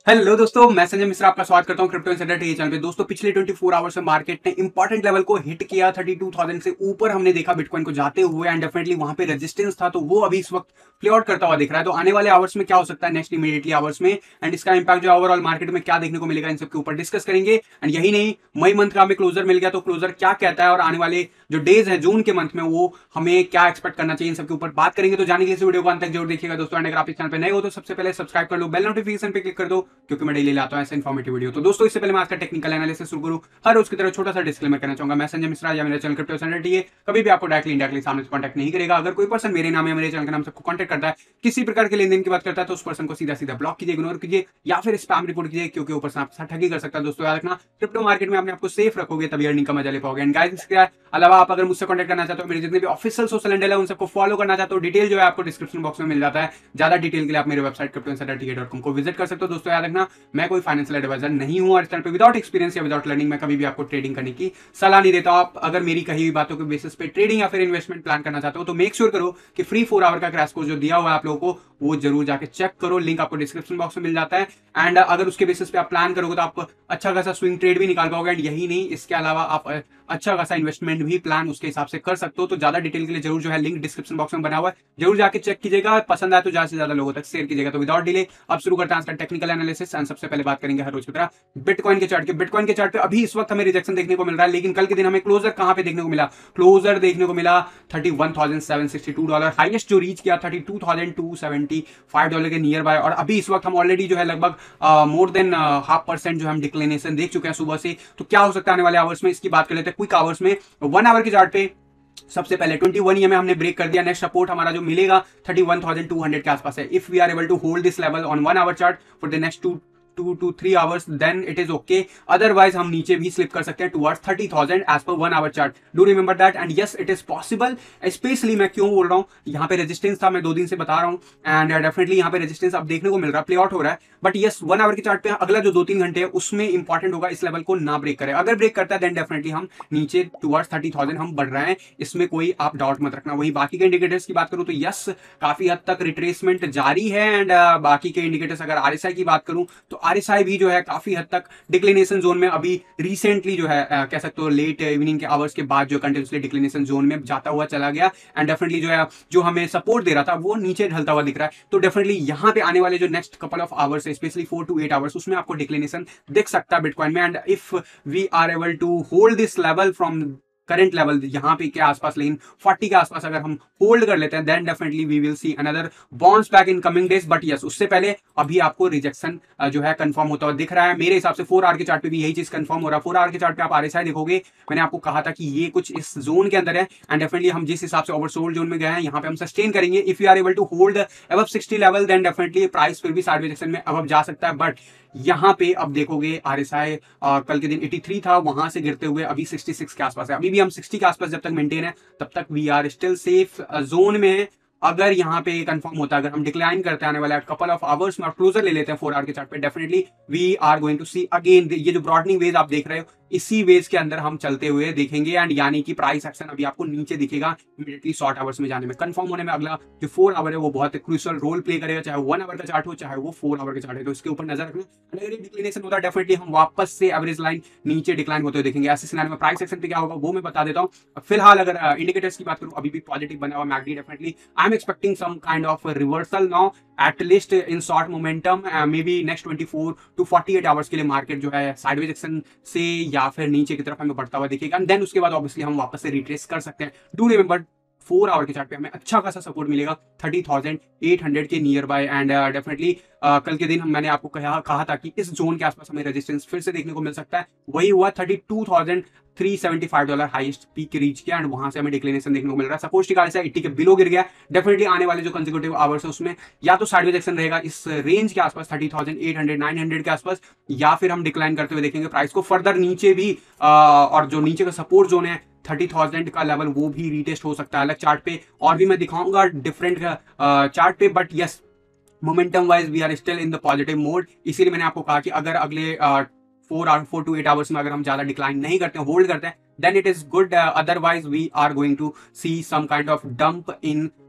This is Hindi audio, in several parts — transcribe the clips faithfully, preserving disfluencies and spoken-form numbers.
हेलो दोस्तों, मैं संजय मिश्रा आपका स्वागत करता हूं क्रिप्टो इनसाइडर टी चैनल पे। दोस्तों, पिछले चौबीस आवर्स में मार्केट ने इंपॉर्टेंट लेवल को हिट किया। बत्तीस हज़ार से ऊपर हमने देखा बिटकॉइन को जाते हुए एंड डेफिनेटली वहां पे रेजिस्टेंस था, तो वो अभी इस वक्त प्ले आउट करता हुआ दिख रहा है। तो आने वाले आवर्स में क्या हो सकता है नेक्स्ट इमीडिएटली आवर्स में एंड इसका इंपैक्ट जो ओवरऑल मार्केट में क्या देखने को मिलेगा, इन सबके ऊपर डिस्कस करेंगे। एंड यही नहीं, मई मंथ का हमें क्लोजर मिल गया, तो क्लोजर क्या कहता है और आने वाले जो डेज है जून के मंथ में वो हमें क्या एक्सपेक्ट करना चाहिए, इन सबके ऊपर बात करेंगे। तो जाने के इस वीडियो को अंत तक जरूर देखिएगा दोस्तों। एंड अगर आप इस चैनल पे नए हो तो सबसे पहले सब्सक्राइब कर लो, बेल नोटिफिकेशन पे क्लिक कर दो, क्योंकि मैं डेली लाता हूं ऐसे इन्फॉर्मेटिव वीडियो। तो दोस्तों, इससे पहले मैं आज का टेक्निकल एनालिसिस शुरू करूं, हर रोज की तरह छोटा सा डिस्क्लेमर करना चाहूंगा। मैं संजय मिश्रा या मेरा चैनल क्रिप्टो इनसाइडर टी है कभी भी आपको डायरेक्टली इंडायरेक्टली सामने से कॉन्टैक्ट नहीं करेगा। अगर कोई पर्सन मेरे नाम या मेरे चैनल के नाम सबको कॉन्टैक्ट करता है, किसी प्रकार के लेन देन की बात करता है, तो उस पर्सन को सीधा सीधा ब्लॉक कीजिए, इग्नोर कीजिए या फिर स्पैम रिपोर्ट कीजिए, क्योंकि वो पर्सन आपके साथ ठगी कर सकता है। दोस्तों याद रखना, क्रिप्टो मार्केट में अपने आपको सेफ रखोगे तभी अर्निंग का मजा ले पाओगे। एंड गाइस, इसके अलावा आप अगर मुझसे कॉन्टैक्ट करना चाहते हो, मेरे जितने भी ऑफिशियल सोशल हैंडल है उन सबको फॉलो करना चाहते हो, डिटेल जो है आपको डिस्क्रिप्शन बॉक्स में मिल जाता है। ज्यादा डिटेल के लिए आप मेरे website crypto insider T dot com को विजिट कर सकते हो। दोस्तों याद रखना, मैं कोई फाइनेंशियल एडवाइजर नहीं हूं और इस तरह पे विदाउट एक्सपीरियंस या विदाउट लर्निंग मैं कभी भी आपको ट्रेडिंग करने की सलाह नहीं देता। आप अगर मेरी कही हुई बातों के बेसिस पे ट्रेडिंग या फिर इन्वेस्टमेंट प्लान करना चाहते हो तो मेक श्योर करो कि फ्री फोर आवर का क्रैश कोर्स जो दिया हुआ है आप लोगों को, वो जरूर जाके चेक करो। लिंक आपको डिस्क्रिप्शन बॉक्स में मिल जाता है। एंड अगर उसके बेसिस पे आप प्लान करोगे तो आप अच्छा खासा स्विंग ट्रेड भी निकाल पाओगे। एंड यही नहीं, इसके अलावा आप अच्छा खासा इन्वेस्टमेंट भी प्लान उसके हिसाब से कर सकते हो। तो ज्यादा डिटेल के लिए जरूर जो है लिंक डिस्क्रिप्शन बॉक्स में बना हुआ है, जरूर जाके चेक कीजिएगा। पसंद आए तो ज्यादा से ज्यादा लोगों तक शेयर कीजिएगा। तो विदाउट डिले अब शुरू करते हैं आज का टेक्निकल एनालिसिस। एंड सबसे पहले बात करेंगे हर रोज की तरह बिटकॉइन के चार्ट के। बिटकॉइन के चार्ट पे अभी इस वक्त हमें रिजेक्शन देखने को मिल रहा है, लेकिन कल के दिन हमें क्लोजर कहां पे देखने को मिला? क्लोजर देखने को मिला thirty one thousand seven sixty two dollar, highest जो रीच किया thirty two thousand two seventy five dollar के नियर बाय। और अभी इस वक्त हम ऑलरेडी जो है लगभग मोर देन हाफ परसेंट जो हम डिक्लेनेशन देख चुके हैं सुबह से। तो क्या हो सकता है आने वाले आवर्स में, इसकी बात कर लेते हैं क्विक आवर्स में। वन आवर के चार्ट पे सबसे पहले इक्कीस ईएमए हमने ब्रेक कर दिया। नेक्स्ट सपोर्ट हमारा जो मिलेगा thirty one thousand two hundred के आसपास है। If we are able to hold this level on one hour chart for the next two two two three hours then it is okay. Otherwise हम नीचे भी स्लिप कर सकते हैं टुवर्ड्स थर्टी थाउजेंड एज पर one hour chart. Do remember that and yes it is possible. Especially मैं क्यों बोल रहा हूं, यहाँ पे रेजिस्टेंस था, मैं दो दिन से बता रहा हूं एंड डेफिनेटली यहाँ पे रेजिस्टेंस अब देखने को मिल रहा है, प्ले आउट हो रहा है। बट यस, वन आवर के चार्ट पे अगला जो दो तीन घंटे है उसमें इंपॉर्टेंट होगा इस लेवल को ना ब्रेक करे। अगर ब्रेक करता है देन डेफिनेटली हम नीचे टुवर्ड्स थर्टी थाउजेंड हम बढ़ रहे हैं, इसमें कोई आप डाउट मत रखना। वही बाकी के इंडिकेटर्स की बात करूं तो यस, काफी हद तक रिट्रेसमेंट जारी है। एंड uh, बाकी के इंडिकेटर्स अगर आरएसआई की बात करूं तो आरएसआई भी जो है काफी हद तक डिक्लिनेशन जोन में अभी रिसेंटली जो है uh, कह सकते हो लेट इवनिंग के आवर्स के बाद जो कंटिन्यूसली डिक्लिनेशन जोन में जाता हुआ चला गया। एंड डेफिनेटली जो है जो हमें सपोर्ट दे रहा था वो नीचे ढलता हुआ दिख रहा है। तो डेफिनेटली यहाँ पे आने वाले जो नेक्स्ट कपल ऑफ आवर्स है, especially four to eight hours, उसमें आपको डिक्लिनेशन दिख सकता है बिटकॉइन में। And if we are able to hold this level from current level यहाँ पे के आसपास, लेकिन फोर्टी के आसपास अगर हम होल्ड कर लेते हैं then definitely we will see another bounce back in coming days. But yes, उससे पहले अभी आपको रिजेक्शन जो है कंफर्म होता हुआ दिख रहा है। मेरे हिसाब से फोर आवर के चार्ट पे भी यही चीज कंफर्म हो रहा है। फोर आवर के चार्ट पे आप आरएसआई देखोगे, मैंने आपको कहा था कि ये कुछ इस जोन के अंदर है एंड डेफिनेटली हम जिस हिसाब से ओवरसोल्ड जोन में गए हैं यहाँ पे हम सस्टेन करेंगे। If you are able to hold above sixty level then definitely price फिर भी साइडवेज डायरेक्शन में अबव जा सकता है। बट यहाँ पे अब देखोगे आरएसआई कल के दिन तिरासी था, वहां से गिरते हुए अभी छियासठ के आसपास है। अभी भी हम साठ के आसपास जब तक मेंटेन है तब तक we are still safe zone में है। अगर यहाँ पे कंफर्म होता है, अगर हम डिक्लाइन करते हैं आने वाले कपल ऑफ आवर्स में और क्लोजर ले लेते हैं फोर आवर के चार्ट पे, definitely we are going to see again ये जो ब्रॉडनिंग वेज आप देख रहे हो, इसी वेज के अंदर हम चलते हुए देखेंगे। एंड यानी कि प्राइस एक्शन अभी आपको नीचे दिखेगा इमीडिएटली शॉर्ट आवर्स में जाने में, कंफर्म होने में। अगला जो फोर आवर है वो बहुत क्रूशियल रोल प्ले करेगा, चाहे वन आवर का चार्ट हो चाहे वो फोर आवर का चार्ट है। तो इसके ऊपर नजर रखना। अगर ये डिक्लिनेशन होता है डेफिनेटली हम वापस से एवरेज लाइन नीचे डिक्लाइन होते हुए देखेंगे। ऐसे सिनेरियो में प्राइस एक्शन पे क्या होगा वो मैं बता देता हूँ। फिलहाल अगर इंडिकेटर्स की बात करूँ अभी भी पॉजिटिव बना हुआ MACD, definitely I am expecting some kind of reversal now at least in short momentum. Maybe next twenty four to forty eight hours के लिए मार्केट जो है साइडवेज एक्शन से या फिर नीचे की तरफ हमें बढ़ता हुआ दिखेगा। एंड देन उसके बाद ऑब्वियसली हम वापस से रिट्रेस कर सकते हैं। डू रिमेंबर फोर आवर के चार्ट पे हमें अच्छा खासा सपोर्ट मिलेगा थर्टी थाउजेंड एट हंड्रेड के नियर बाय। एंड डेफिनेटली कल के दिन मैंने आपको कहा कहा था कि इस जोन के आसपास हमें रेजिस्टेंस फिर से देखने को मिल सकता है। वही हुआ, thirty two thousand three seventy five dollar highest peak reach किया एंड वहां से हमें डिक्लिनेशन देखने को मिल रहा है। सपोज टिका एट्टी के बिलो गिर गया, डेफिनेटली आने वाले जो कंसेक्यूटिव आवर्स है उसमें या तो साइडवेज एक्शन रहेगा इस रेंज के आसपास thirty thousand eight hundred nine hundred के आसपास, या फिर हम डिक्लाइन करते हुए देखेंगे प्राइस को फर्दर नीचे भी। आ, और जो नीचे का सपोर्ट जोन है थर्टी थाउजेंड का लेवल वो भी रीटेस्ट हो सकता है अलग चार्ट पे, और भी मैं दिखाऊंगा डिफरेंट चार्ट पे। But yes, momentum wise we are still in the positive mode. इसीलिए मैंने आपको कहा कि अगर अगले four hour four to eight hours में अगर हम ज्यादा डिक्लाइन नहीं करते होल्ड करते हैं then it is good. Uh, otherwise we are going to see some kind of dump in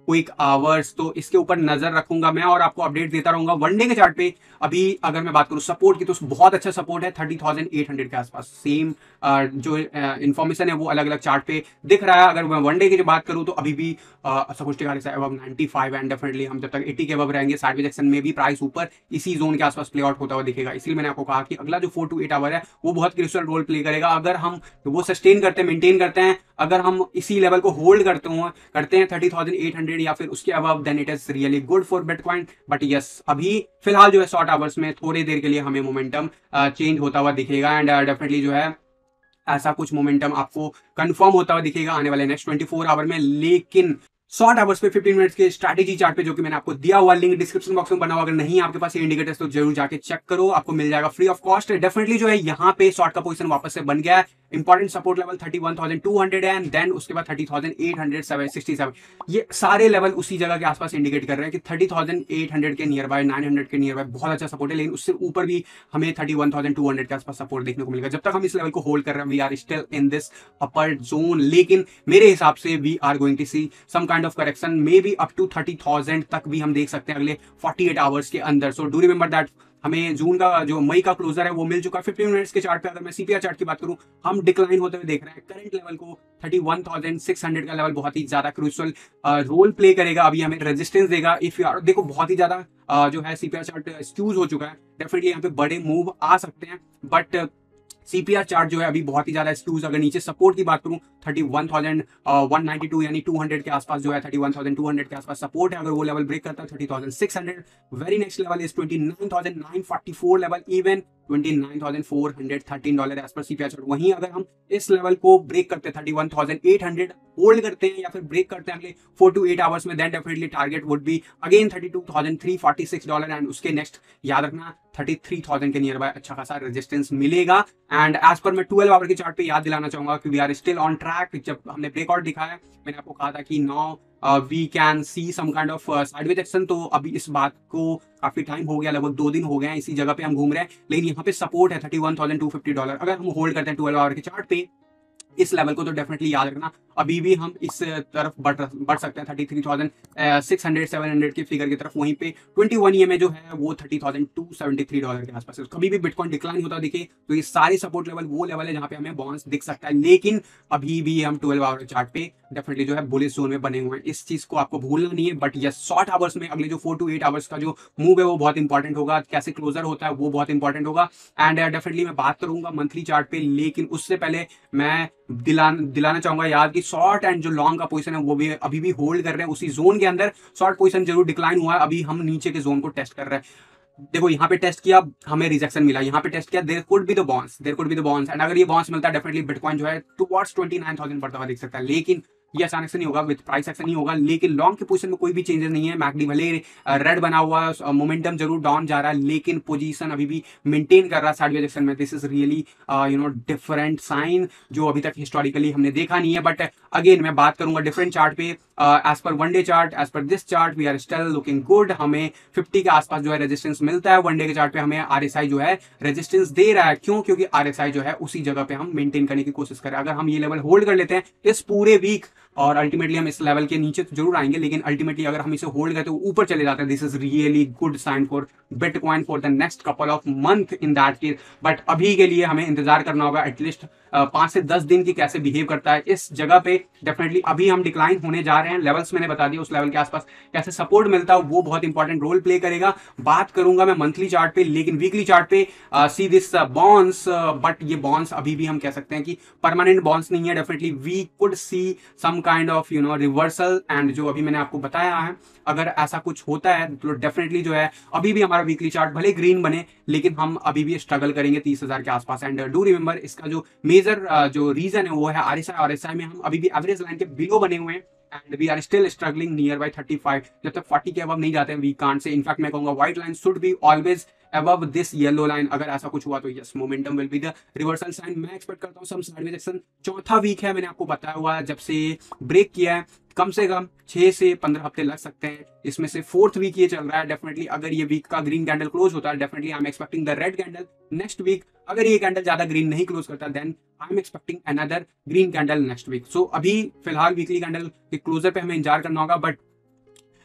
quick hours, तो इसके ऊपर नजर रखूंगा मैं और आपको अपडेट देता रहूंगा। वनडे के चार्ट पे अभी अगर मैं बात करूं सपोर्ट की, तो बहुत अच्छा सपोर्ट है थर्टी थाउजेंड एट हंड्रेड के आसपास। सेम जो इन्फॉर्मेशन है वो अलग अलग चार्ट पे दिख रहा है। अगर मैं वनडे की जो बात करूं तो अभी भी सपोर्ट अब नाइंटी फाइव एंड डेफिनेटली हम जब तक एटी के अब रहेंगे साइडवेज एक्शन में भी प्राइस ऊपर इसी जोन के आसपास प्ले आउट होता हुआ दिखेगा। इसलिए मैंने आपको कहा कि अगला जो फोर टू एट आवर है वो बहुत क्रिटिकल रोल प्ले करेगा। अगर हम वो सस्टेन करते हैं, मेंटेन करते हैं, अगर हम इसी लेवल को होल्ड करते हैं करते हैं थर्टी थाउजेंड एट हंड्रेड या फिर उसके above, then it is really good for Bitcoin. But yes, अभी फिलहाल जो है शॉर्ट आवर्स में थोड़ी देर के लिए हमें मोमेंटम चेंज होता हुआ दिखेगा एंड डेफिनेटली जो है ऐसा कुछ मोमेंटम आपको कंफर्म होता हुआ दिखेगा आने वाले नेक्स्ट ट्वेंटी फोर आवर में। लेकिन शॉर्ट आवर्स पे फिफ्टीन मिनट्स के स्ट्रैटेजी चार्ट पे जो कि मैंने आपको दिया हुआ लिंक डिस्क्रिप्शन बॉक्स में बना हुआ, अगर नहीं आपके पास ये इंडिकेटर्स तो जरूर जाके चेक करो, आपको मिल जाएगा फ्री ऑफ कॉस्ट। डेफिनेटली जो है यहाँ पे शॉर्ट का पोजीशन वापस से बन गया है। Important support level thirty one thousand two hundred and then उसके बाद thirty thousand eight hundred sixty seven, ये सारे लेवल उसी जगह के आसपास इंडिकेट कर रहे हैं कि थर्टी थाउजेंड एट हंड्रेड के नियर बाय, नाइन हंड्रेड के नियर बाय बहुत अच्छा सपोर्ट है। लेकिन उससे ऊपर भी हमें thirty one thousand two hundred के आसपास सपोर्ट देखने को मिलेगा। जब तक हम इस लेवल को होल्ड कर रहे हैं we are still in this upper zone. लेकिन मेरे हिसाब से we are going to see some kind of correction, maybe up to thirty thousand तक भी हम देख सकते हैं अगले फोर्टी एट आवर्स के अंदर। सो डू रिमेंबर दैट हमें जून का जो मई का क्लोजर है वो मिल चुका है। फिफ्टीन मिनट्स के चार्ट पे अगर मैं सीपीआर चार्ट की बात करूं, हम डिक्लाइन होते हुए देख रहे हैं। करंट लेवल को thirty one thousand six hundred का लेवल बहुत ही ज्यादा क्रूशियल रोल प्ले करेगा। अभी हमें रेजिस्टेंस देगा। इफ यू आर देखो बहुत ही ज्यादा uh, जो है सीपीआर चार्ट स्क्यूज हो चुका है। डेफिनेटली यहाँ पे बड़े मूव आ सकते हैं, बट सीपीआर चार्ट जो है अभी बहुत ही ज्यादा स्क्यूज। अगर नीचे सपोर्ट की बात करूं thirty one thousand one ninety two यानी टू हंड्रेड के आसपास जो है thirty one thousand two hundred के आसपास सपोर्ट है। अगर वो लेवल ब्रेक करता है thirty thousand six hundred, very next level is twenty nine thousand nine forty four level, even twenty nine thousand four hundred thirteen dollar as per CPR chart. वहीं अगर हम इस लेवल को ब्रेक करते हैं thirty one thousand eight hundred hold करते हैं या फिर ब्रेक करते हैं अगले फोर टू एट आवर्स में, then definitely target would be again thirty two thousand three forty six dollar and उसके नेक्स्ट याद रखना थर्टी थ्री थाउजेंड के नियर बाय अच्छा खासा रेजिस्टेंस मिलेगा। एंड एज पर मैं ट्वेल्व आवर के चार्ट पे याद दिलाना चाहूंगा कि we are still on track. जब हमने ब्रेकआउट दिखाया मैंने आपको कहा था कि now we can see some kind of sideways action, तो अभी इस बात को काफी टाइम हो गया, लगभग दो दिन हो गए हैं इसी जगह पे हम घूम रहे हैं। लेकिन यहाँ पे सपोर्ट है thirty one thousand two fifty dollar. अगर हम होल्ड करते हैं ट्वेल्व आवर के चार्ट पे इस लेवल को, तो डेफिनेटली याद रखना अभी भी हम इस तरफ बढ़ बढ़ सकते हैं thirty three thousand six hundred seven hundred की फिगर की तरफ। वहीं पे ट्वेंटी वन ईएमए जो है वो thirty thousand two seventy three dollar के आसपास है। कभी भी बिटकॉइन डिक्लाइन होता दिखे तो ये सारे सपोर्ट लेवल वो लेवल है जहां पे हमें बाउंस दिख सकता है। लेकिन अभी भी हम ट्वेल्व आवर चार्ट पे डेफिनेटली जो है बुलिश जोन में बने हुए हैं, इस चीज को आपको भूलना नहीं है। बट यस, शॉर्ट आवर्स में अगले जो फोर टू एट आवर्स का जो मूव है वो बहुत इंपॉर्टेंट होगा, कैसे क्लोजर होता है वो बहुत इंपॉर्टेंट होगा। एंड डेफिनेटली मैं बात करूंगा मंथली चार्ट पे, लेकिन उससे पहले मैं दिलाना दिलाना चाहूंगा याद कि शॉर्ट एंड जो लॉन्ग का पोजीशन है वो भी अभी भी होल्ड कर रहे हैं उसी जोन के अंदर। शॉर्ट पोजीशन जरूर डिक्लाइन हुआ है, अभी हम नीचे के जोन को टेस्ट कर रहे हैं। देखो यहाँ पे टेस्ट किया, हमें रिजेक्शन मिला, यहाँ पे टेस्ट किया, there could be the bounce, there could be the bounce and अगर ये बाउंस मिलता है डेफिनेटली बिटकॉइन जो है टुवर्ड्स ट्वेंटी नाइन थाउजेंड बढ़ता हुआ दिख सकता है। लेकिन ये अचानक से नहीं होगा, विद प्राइस एक्शन नहीं होगा। लेकिन लॉन्ग के पोजीशन में कोई भी चेंजेस नहीं है। मैकडी भले रेड बना हुआ, मोमेंटम जरूर डाउन जा रहा है, लेकिन पोजीशन अभी भी मेंटेन कर रहा है साइडवेज एक्शन में। This is really you know different sign जो अभी तक हिस्टोरिकली हमने देखा नहीं है। बट अगेन मैं बात करूंगा डिफरेंट चार्ट पे, एज पर one day chart, as per this chart we are still looking good. हमें फिफ्टी के आसपास जो है रेजिस्टेंस मिलता है। वन डे के चार्ट पे हमें आरएसआई जो है रेजिस्टेंस दे रहा है। क्यों? क्योंकि आरएसआई जो है उसी जगह पे हम मेंटेन करने की कोशिश करें। अगर हम ये लेवल होल्ड कर लेते हैं इस पूरे वीक और अल्टीमेटली हम इस लेवल के नीचे तो जरूर आएंगे, लेकिन अल्टीमेटली अगर हम इसे होल्ड करते हैं ऊपर चले जाते हैं, this is really good sign for Bitcoin for the next couple of month in that case. But अभी के लिए हमें इंतजार करना होगा एटलीस्ट पांच से दस दिन की कैसे बिहेव करता है इस जगह पे। डेफिनेटली अभी हम डिक्लाइन होने जा रहे हैं, लेवल्स मैंने बता दिया, उस लेवल के आसपास कैसे सपोर्ट मिलता है वो बहुत इंपॉर्टेंट रोल प्ले करेगा। बात करूंगा मैं मंथली चार्ट पे, लेकिन वीकली चार्ट पे सी दिस बॉन्स, बट ये बॉन्स अभी भी हम कह सकते हैं कि परमानेंट बॉन्स नहीं है। Definitely we could see some kind of you know reversal and जो अभी मैंने आपको बताया है अगर ऐसा कुछ होता है तो डेफिनेटली जो है अभी भी हमारा वीकली चार्ट भले ग्रीन बने लेकिन हम अभी भी स्ट्रगल करेंगे तीस हजार के आसपास। एंड डू रिमेंबर इसका जो मेजर जो रीजन है वो है आरएसआई। आरएसआई में हम अभी भी एवरेज लाइन के बिलो बने हुए हैं and we are still struggling nearby thirty five. जब तक फोर्टी के अबव नहीं जाते हैं वी कांट से। इनफैक्ट मैं कहूंगा white line should be always above this yellow line। अगर ऐसा कुछ हुआ तो yes momentum will be the reversal sign. मैं एक्सपेक्ट करता हूँ सम साइडवेज एक्शन। चौथा वीक है, मैंने आपको बताया हुआ जब से ब्रेक किया है कम से कम छह से पंद्रह हफ्ते लग सकते हैं। इसमें से फोर्थ वीक ये चल रहा है। डेफिनेटली अगर ये वीक का ग्रीन कैंडल क्लोज होता है definitely I am expecting the red candle next week. अगर ये कैंडल ज्यादा ग्रीन नहीं क्लोज करता then I am expecting another green candle next week. So अभी फिलहाल वीकली कैंडल के क्लोजर पे हमें इंतजार करना होगा। But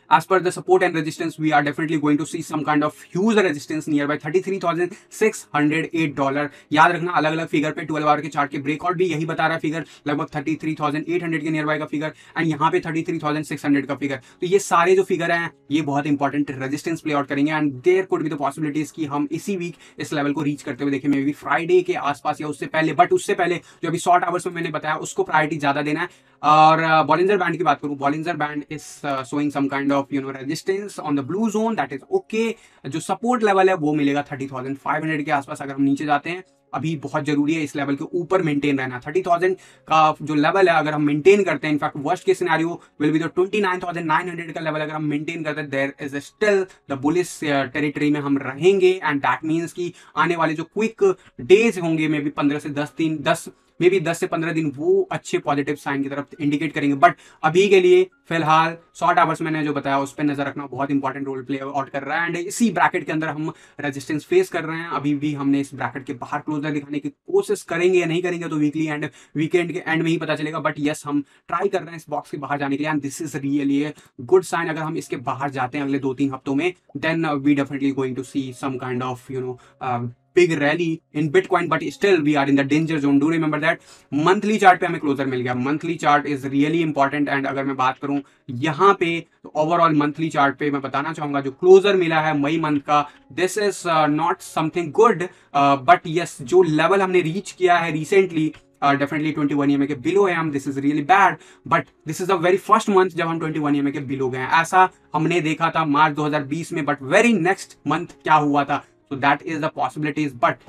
as per the support and resistance we are definitely going to see some kind of huge resistance nearby thirty three thousand six hundred eight dollar. याद रखना अलग अलग फिगर पे ट्वेल्व आवर के चार्ट के ब्रेकआउट भी यही बता रहा है फिगर, लगभग thirty three thousand eight hundred के नियरबाई का फिगर एंड यहाँ पे thirty three thousand six hundred का फिगर। तो ये सारे जो फिगर हैं ये बहुत इंपॉर्टेंट रेजिस्टेंस प्ले आउट करेंगे and there could be the possibilities कि हम इसी वीक इस लेवल को रीच करते हुए देखें, मे बी फ्राइडे के आसपास या उससे पहले। बट उससे पहले जो अभी शॉर्ट आवर्स में मैंने बताया उसको प्रायोरिटी ज्यादा देना है। और बॉलिंजर बैंड की बात करूं, Bollinger band is showing some kind of you know resistance on the blue zone, that is okay. जो सपोर्ट लेवल है वो मिलेगा थर्टी थाउजेंड फाइव हंड्रेड के आसपास। अगर हम नीचे जाते हैं अभी बहुत जरूरी है इस लेवल के ऊपर मेंटेन रहना। थर्टी थाउजेंड का जो लेवल है अगर हम मेंटेन करते हैं, इनफैक्ट वर्स्ट के scenario will be the twenty nine thousand nine hundred का लेवल अगर हम मेंटेन करते हैं, there is still the bullish territory में हम रहेंगे एंड दैट मींस कि आने वाले जो क्विक डेज होंगे मे बी पंद्रह से दस दिन दस मे बी दस से पंद्रह दिन वो अच्छे पॉजिटिव साइन की तरफ इंडिकेट करेंगे। बट अभी के लिए फिलहाल शॉर्ट आवर्स मैंने जो बताया उस पर नजर रखना बहुत इंपॉर्टेंट रोल प्ले आउट कर रहा है एंड इसी ब्रैकेट के अंदर हम रेजिस्टेंस फेस कर रहे हैं। अभी भी हमने इस ब्रैकेट के बाहर क्लोजर दिखाने की कोशिश करेंगे या नहीं करेंगे तो वीकली एंड वीकेंड के एंड में ही पता चलेगा। बट यस हम ट्राई कर रहे हैं इस बॉक्स के बाहर जाने के लिए and this is really a good sign. अगर हम इसके बाहर जाते हैं अगले दो तीन हफ्तों में then we definitely going to see some kind of you know big rally in Bitcoin, but still we are in the danger zone. Do remember that. Monthly chart पे हमें क्लोजर मिल गया। Monthly chart is really important and अगर मैं बात करूं यहाँ पे तो ओवरऑल मंथली चार्ट पे मैं बताना चाहूंगा जो क्लोजर मिला है मई मंथ का, this is not something good but yes जो लेवल हमने रीच किया है recently definitely twenty one EMA के बिलो है हम, this is really bad. But this is the very first month जब हम ट्वेंटी वन ईएमए के बिलो गए हैं। ऐसा हमने देखा था मार्च दो हज़ार बीस में, बट वेरी नेक्स्ट मंथ क्या हुआ था, so that is the possibilities। but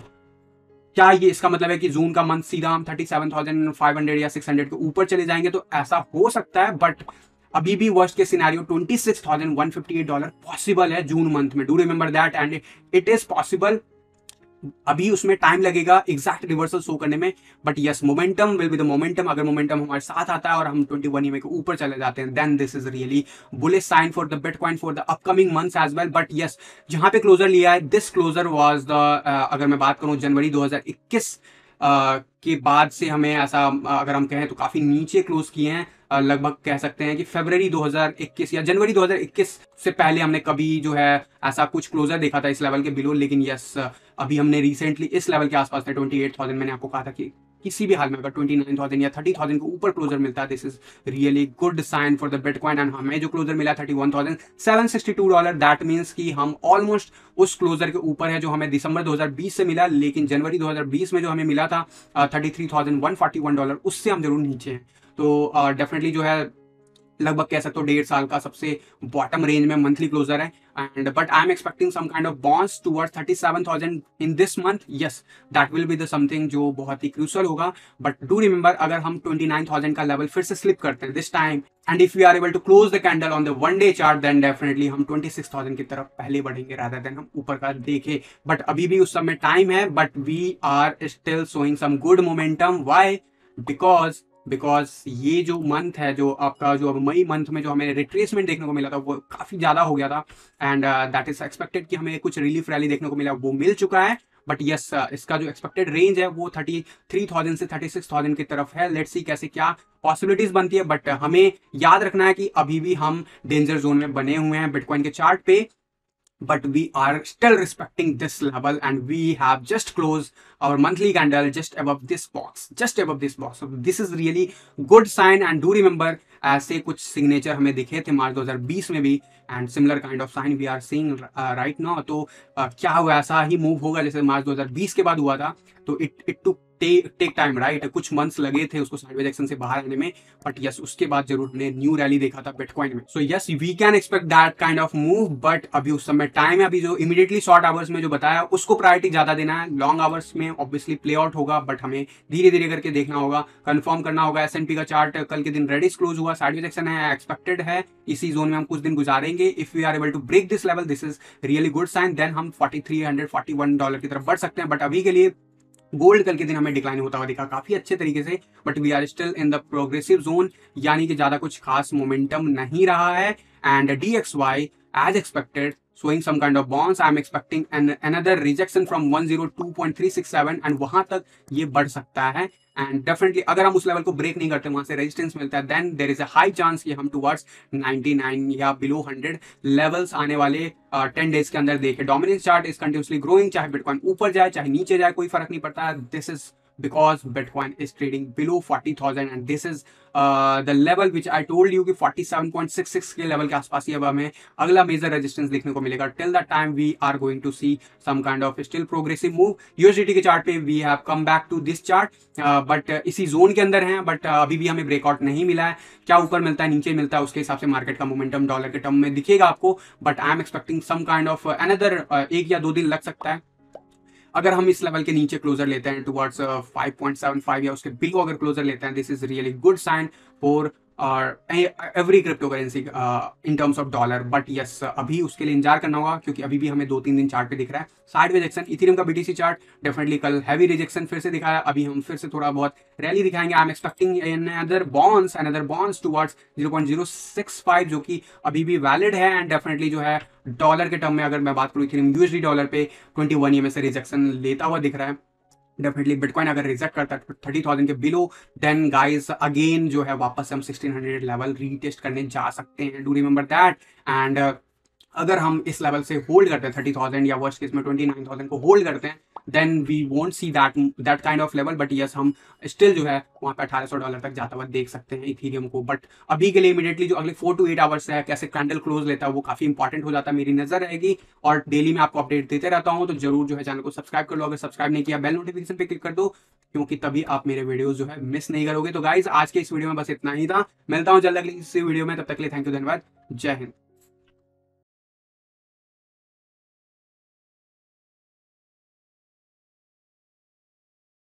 क्या ये इसका मतलब है कि जून का मंथ सीधा हम thirty seven thousand five hundred या सिक्स हंड्रेड के ऊपर चले जाएंगे? तो ऐसा हो सकता है बट अभी भी वर्स्ट के scenario twenty six thousand one fifty eight dollar possible है जून मंथ में। Do remember that and it is possible. अभी उसमें टाइम लगेगा एग्जैक्ट रिवर्सल शो करने में but yes momentum will be the momentum. अगर मोमेंटम हमारे साथ आता है और हम ट्वेंटी वन ईएमए के ऊपर चले जाते हैं then this is really bullish sign for the Bitcoin for the upcoming months as well. But yes जहां पे क्लोजर लिया है दिस क्लोजर वाज द अगर मैं बात करूं जनवरी दो हज़ार इक्कीस Uh, के बाद से हमें ऐसा अगर हम कहें तो काफी नीचे क्लोज किए हैं। uh, लगभग कह सकते हैं कि फरवरी दो हज़ार इक्कीस या जनवरी दो हज़ार इक्कीस से पहले हमने कभी जो है ऐसा कुछ क्लोजर देखा था इस लेवल के बिलो। लेकिन यस अभी हमने रिसेंटली इस लेवल के आसपास थे ट्वेंटी एट थाउजेंड। मैंने आपको कहा था कि किसी भी हाल में अगर ट्वेंटी नाइन थाउजेंड या थर्टी थाउजेंड के ऊपर क्लोजर मिलता है this is really good sign for the Bitcoin and हमें जो क्लोजर मिला thirty one thousand seven sixty two dollar, that means कि हम ऑलमोस्ट उस क्लोजर के ऊपर है जो हमें दिसंबर दो हज़ार बीस से मिला। लेकिन जनवरी दो हज़ार बीस में जो हमें मिला था thirty three thousand one forty one dollar उससे हम जरूर नीचे हैं। तो डेफिनेटली uh, जो है लगभग कह सकते हो डेढ़ साल का सबसे बॉटम रेंज में मंथली क्लोजर है and but I am expecting some kind of bounce towards thirty seven thousand in this month. Yes that will be the something जो बहुत ही क्रूशियल होगा। बट डू रिमेंबर अगर हम ट्वेंटी नाइन थाउजेंड का लेवल फिर से स्लिप करते हैं this time and if we are able to close the candle on the one day chart then definitely हम ट्वेंटी सिक्स थाउजेंड की तरफ पहले बढ़ेंगे रादर देन हम ऊपर का देखें। बट अभी भी उस समय टाइम है but we are still showing some good momentum. Why? Because because ये जो मंथ है जो आपका जो अब मई मंथ में जो हमें रिट्रेसमेंट देखने को मिला था वो काफी ज्यादा हो गया था एंड दैट इज एक्सपेक्टेड कि हमें कुछ रिलीफ रैली देखने को मिला, वो मिल चुका है। बट यस yes, इसका जो एक्सपेक्टेड रेंज है वो थर्टी थ्री थाउजेंड से थर्टी सिक्स थाउजेंड की तरफ है। लेट्स सी कैसे क्या पॉसिबिलिटीज बनती है। बट हमें याद रखना है कि अभी भी हम डेंजर जोन में बने हुए हैं बिटकॉइन के चार्ट पे but we are still respecting this level and we have just closed our monthly candle just above this box, just above this box. So this is really good sign and do remember ऐसे कुछ सिग्नेचर हमें दिखे थे मार्च दो हज़ार बीस में भी and similar kind of sign we are seeing right now. तो uh, क्या वैसा ही मूव होगा जैसे मार्च दो हज़ार बीस के बाद हुआ था? तो it it to take time right, कुछ मंथ्स लगे थे उसको साइडवेज एक्शन से बाहर आने में बट यस उसके बाद जरूर हमने न्यू रैली देखा था बिटकॉइन में। So yes we can expect that kind of move but अभी उस समय टाइम है। अभी जो इमीडिएटली शॉर्ट आवर्स में जो बताया उसको प्रायोरिटी ज्यादा देना है। लॉन्ग आवर्स में ऑब्वियसली प्ले आउट होगा बट हमें धीरे धीरे करके देखना होगा, कंफर्म करना होगा। एस एंड पी का चार्ट कल के दिन रेडिस क्लोज हुआ, साइडवेज एक्शन है, एक्सपेक्टेड है, इसी जोन में हम कुछ दिन गुजारेंगे। If we are able to break this level this is really good sign, then हम forty three hundred forty one dollar की तरफ बढ़ सकते हैं। बट अभी के लिए गोल्ड कल के दिन हमें डिक्लाइन होता हुआ दिखा काफी अच्छे तरीके से, but we are still in the progressive zone, यानी कि ज्यादा कुछ खास मोमेंटम नहीं रहा है। And D X Y as expected showing some kind of bounce. I am expecting an another rejection from one oh two point three six seven and वहां तक ये बढ़ सकता है एंड डेफिनेटली अगर हम उस लेवल को ब्रेक नहीं करते, वहां से रेजिस्टेंस मिलता है, then there is a high chance कि हम टुवर्ड्स नाइंटी नाइन या बिलो हंड्रेड लेवल्स आने वाले टेन डेज के अंदर देखें। Dominance chart is continuously growing, चाहे बिटकॉइन ऊपर जाए चाहे नीचे जाए कोई फर्क नहीं पड़ता। This is because Bitcoin is trading below forty thousand and this is uh, the level which I told you कि forty-seven point six six के लेवल के आसपास ही अब हमें अगला मेजर रेजिस्टेंस देखने को मिलेगा। Till the time we are going to see some kind of still progressive move. USDT के चार्ट पे we have come back to this chart but इसी जोन के अंदर हैं, बट uh, अभी भी हमें ब्रेकआउट नहीं मिला है। क्या ऊपर मिलता है नीचे मिलता है उसके हिसाब से मार्केट का मोमेंटम डॉलर के टर्म में दिखेगा आपको, but I am expecting some kind of another एक या दो दिन लग सकता है। अगर हम इस लेवल के नीचे क्लोजर लेते हैं towards five point seven five या उसके बिलो अगर क्लोजर लेते हैं, this is really good sign for every crypto currency in terms of dollar. But yes अभी उसके लिए इंतजार करना होगा क्योंकि अभी भी हमें दो तीन दिन चार्ट पे दिख रहा है साइड रिजेक्शन। इथेरियम का बीटीसी चार्ट डेफिनेटली कल हैवी रिजेक्शन फिर से दिखाया, अभी हम फिर से थोड़ा बहुत रैली दिखाएंगे। I am expecting another bounce another bounce towards zero point zero six five जो कि अभी भी वैलिड है एंड डेफिनेटली जो है डॉलर के टर्म में अगर मैं बात करूँ इथेरियम यूएसडी डॉलर पे ट्वेंटी वन ई एम से रिजेक्शन लेता हुआ दिख रहा है। डेफिनेटली बिटकॉइन अगर रिजेक्ट करता है थर्टी थाउजेंड के बिलो, देन गाइस अगेन जो है वापस हम सिक्सटीन हंड्रेड लेवल रीटेस्ट करने जा सकते हैं। Do remember that. एंड अगर हम इस लेवल से होल्ड करते हैं थर्टी थाउजेंड या वर्स्ट केस में ट्वेंटी नाइन थाउजेंड को होल्ड करते हैं, then we won't see that that kind of level, but yes हम स्टिल जो है वहाँ पे अठारह सौ डॉलर तक जाता हुआ देख सकते हैं इथेरियम को। बट अभी के लिए इमीडिएटली जो अगले फोर टू एट आवर्स है कैसे कैंडल क्लोज लेता है वो काफी इंपॉर्टेंट हो जाता है, मेरी नजर रहेगी। और डेली मैं आपको अपडेट देते रहता हूँ, तो जरूर जो है चैनल को सब्सक्राइब कर लो। अगर सब्सक्राइब नहीं किया बेल नोटिफिकेशन पे क्लिक कर दो क्योंकि तभी आप मेरे वीडियोस जो है मिस नहीं करोगे। तो गाइज आज के इस वीडियो में बस इतना ही था, मिलता हूँ जल्द अगली इस वीडियो में, तब तक के लिए थैंक यू, धन्यवाद, जय हिंद।